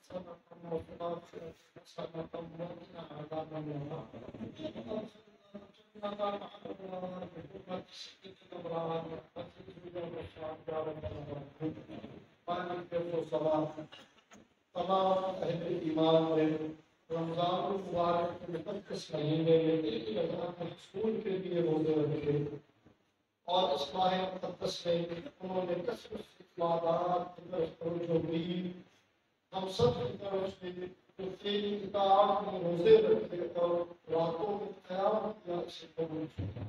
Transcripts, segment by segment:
تمام اہل ایمان میں رمضان المبارک کے مقدس مہینے میں ایک ہی رمضان کے حصول کے لیے روزے رکھے اور اس ماہ مقدس میں انہوں نے کثرت سے عبادات جو بھی ہم سب کی طرف سے جو تیری اطاعت میں روزے رکھے اور راتوں میں قیام کیا اسے قبول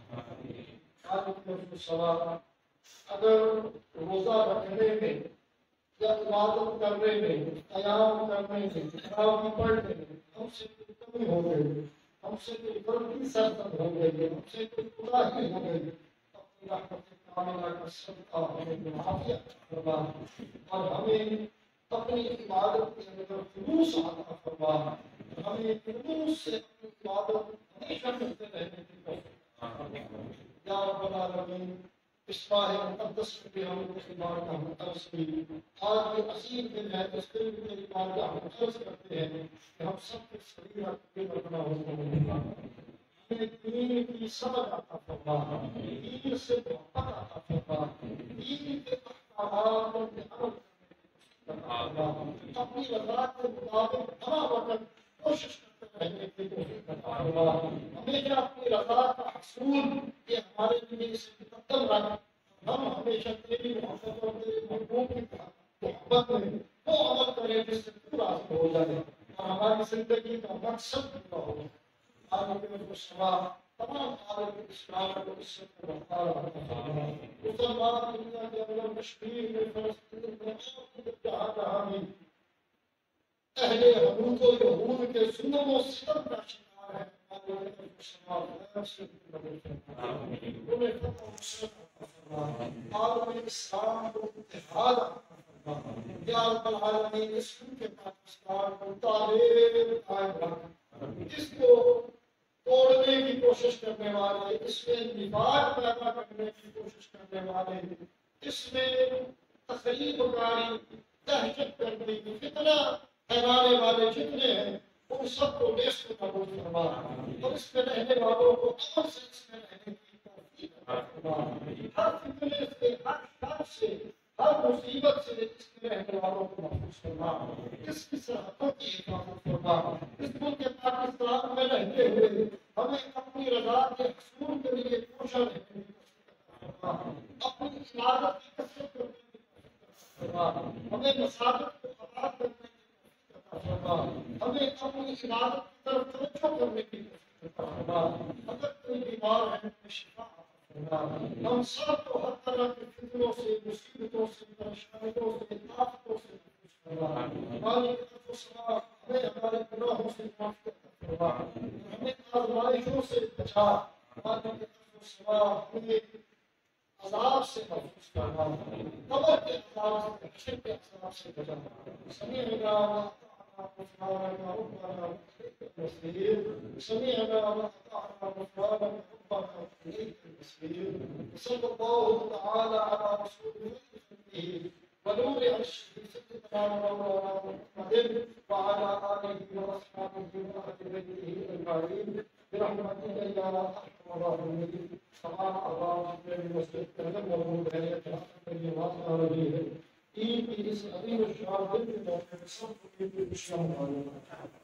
کیا۔ اگر روزہ رکھنے میں یا عبادت کرنے میں قیام کرنے میں تراویح پڑھنے میں ہم سے کوئی کمی ہو گئی، ہم سے کوئی غلطی سرزد ہو گئی، ہم سے کوئی کوتاہی ہو گئی، اپنی رحمت کاملہ کا صدقہ ہمیں معافی فرما اور ہمیں اپنی عبادت کے اندر خلوص عطا فرما، ہمیں خلوص سے اپنی عبادت ہمیشہ کرتے رہنے کی توفیق یا رب العالمین۔ اس ماہ مقدس میں ہم کی بارگاہ میں عرض کی، آج یہ عظیم دن ہے، اس دن میں میری بارگاہ میں عرض کرتے ہیں کہ ہم سب کے شریر کے رکھنا ہوتا ہے، ہمیں دین کی سمجھ عطا فرما، دین سے محبت عطا فرما، دین کے احکامات پر عمل اپنی رضا کے مطابق بنا وقت کوشش کرتے رہنے کی توفیق عطا فرما، ہمیشہ اپنی رضا کا حصول یہ ہمارے لیے اس مقدم رکھ، ہم ہمیشہ تیری محبت اور تیرے محبوب کی محبت میں وہ عمل کریں جس سے تو راضی ہو جائے اور ہماری زندگی کا مقصد پورا ہو۔ عالم السماء تمام عالم اسلام کو اس سے برقرار رکھنا، مسلمان دنیا کے اندر کشمیر میں، فلسطین میں، جہاں جہاں بھی اہل حدود و یہود کے ظلم و ستم کا شکار ہے، عالم اسلام کو اتحاد یا رب العالمین، اس کے پاکستان کو تعلیم قائم رکھ، اس کو توڑنے کی کوشش کرنے والے، اس میں نفاق پیدا کرنے کی کوشش کرنے والے، اس میں تخریب کاری، دہشت گردی، فتنہ پھیلانے والے جتنے ہیں ان سب کو نیست قبول فرما اور اس میں رہنے والوں کو امن سے اس میں رہنے کی توفیق عطا فرما، ہر فتنے سے، ہر شر سے، ہر مصیبت سے اس میں رہنے والوں کو محفوظ فرما، اس کی سرحدوں کی حفاظت فرما، اس ملک پاکستان میں رہتے ہوئے ہمیں اپنی رضا کے حصول کے لیے کوشاں رہنے کی توفیق عطا فرما، اپنی عبادت کی کثرت کرنے کی توفیق عطا فرما، ہمیں مساجد کو آباد کرنے کی ہمیں اپنی عبادت کی طرف توجہ کرنے کی اگر کوئی بیمار ہے شفا ہم سب کو ہر طرح کے فتنوں سے، مصیبتوں سے، پریشانیوں سے، آفتوں سے ہماری ہمیں ہمارے گناہوں سے معاف کرنا، ہمیں آزمائشوں سے بچا، ہمیں عذاب سے محفوظ کرنا، قبر کے عذاب سے، حشر کے عذاب سے بچانا، سمیعنا غفرانك ربنا سمعنا وأطعنا غفرانك ربنا وإليك المصير، صلى الله تعالى على رسوله ونور عرشه سيدنا مولانا محمد وعلى آله وأصحابه وأهل بيته أجمعين برحمتك يا أرحم الراحمين۔ تمام آواز میں مسجد کے اندر موجود ہے، یہ بات آ رہی ہے عید کی اس عظیم الشان دن کے موقع پر سب کو عید کی خوشیاں منانا۔